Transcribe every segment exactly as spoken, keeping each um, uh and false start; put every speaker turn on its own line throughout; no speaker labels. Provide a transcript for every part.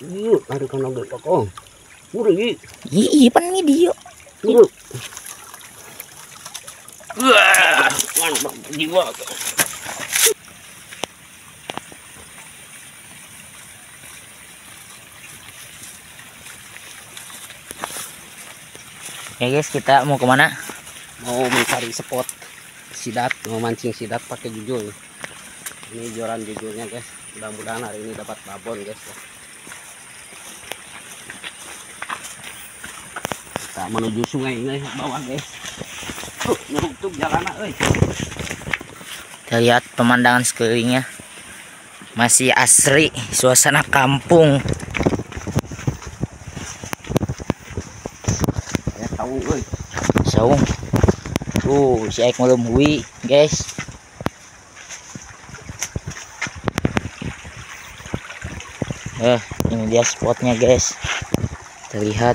Iya, ada kan agak pakong. Muri.
Iya, pan ini dia.
Muri. Wah, mantap jiwa.
Ya guys, kita mau kemana?
Mau mencari spot sidat, mau mancing sidat pakai jujur. Ini joran jujurnya guys. Mudah-mudahan hari ini dapat babon guys. Kita menuju sungai ini bawah guys. Uh, nutup jalanan, euy.
Kita lihat pemandangan sekelilingnya. Masih asri, suasana kampung.
Ya tahu euy.
Saung. Tuh, si Aik belum hui, guys. Eh, ini dia spotnya, guys. Terlihat.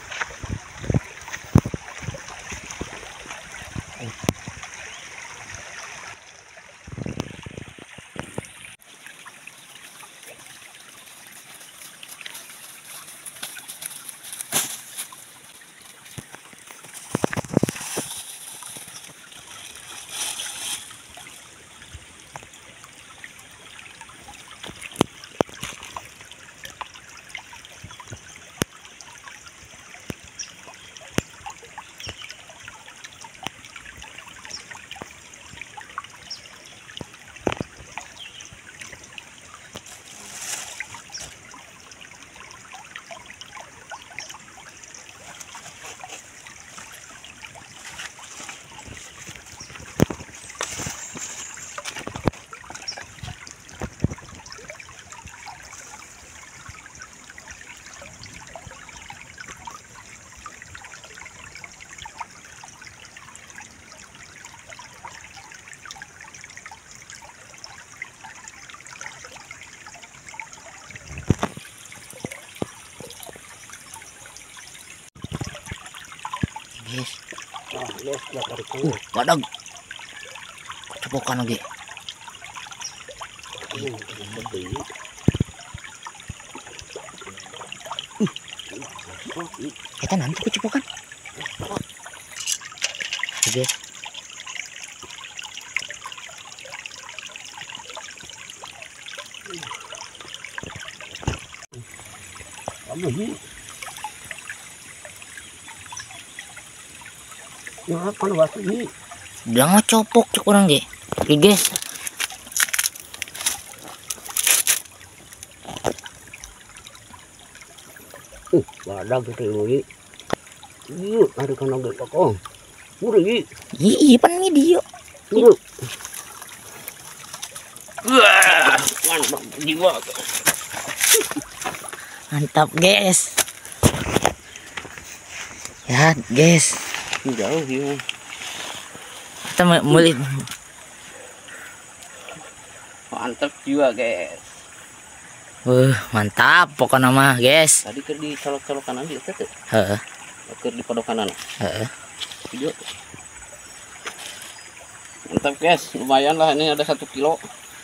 Guys,
Nah, guys, ya tarik
uh,
dulu.
wadah. Cepokan lagi.
Hmm, seperti ini.
Kita nanti kecepokan. Oke.
Kamu ini. Ya, kan waktu ini.
Udah ngecopok cek orang deh. Oke guys.
Uh, wadah gitu ini. Iya, ada kan agak pakong. Muri.
Iya, pan ini dia.
Muri. Wah, mantap jiwa.
Mantap, guys. Ya, guys.
Jauh ya.
Kita mulai.
Mantap juga guys.
Wah, mantap pokoknya mah, guys.
Tadi ke di colok-colok kanan di itu.
Heeh.
Ke di podok kanan.
Heeh.
Video. Mantap guys, lumayan lah ini ada satu kilo.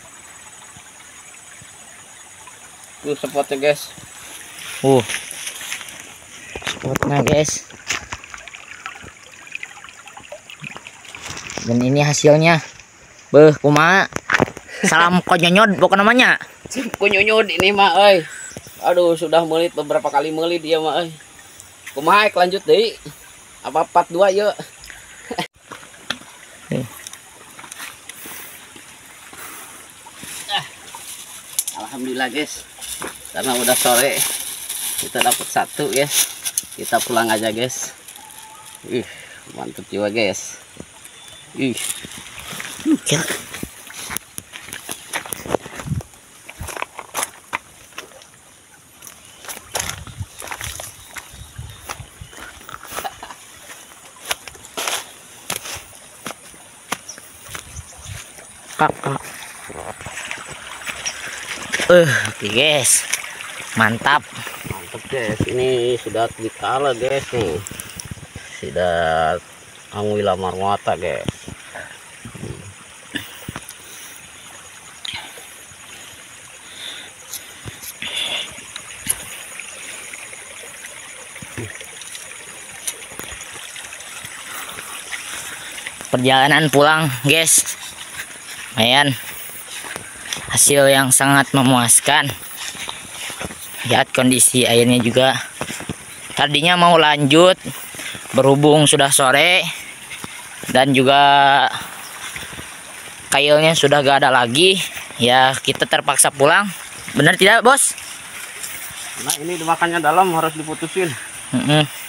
Tuh spotnya guys.
Uh. Spotnya, guys. Dan ini hasilnya. Beuh, kumaha? Salam konyonyod pokoknya namanya.
Kunyunyud ini mah euy. Aduh, sudah melit beberapa kali melit dia mah euy. Kumaha lanjut deui. Apa part dua yuk. Ah. Alhamdulillah guys. Karena udah sore kita dapat satu guys. Kita pulang aja guys. Ih, mantap jiwa guys. Ih.
Ya. Kakak. Eh, oke guys. Mantap.
Mantap guys. Ini sudah dikala guys nih. Sudah Angwila Marwata guys.
perjalanan pulang guys. Lumayan hasil yang sangat memuaskan. Lihat kondisi airnya juga. Tadinya mau lanjut, berhubung sudah sore dan juga kailnya sudah gak ada lagi, ya kita terpaksa pulang. Benar tidak bos?
Nah ini makannya dalam, harus diputusin.
Mm-mm.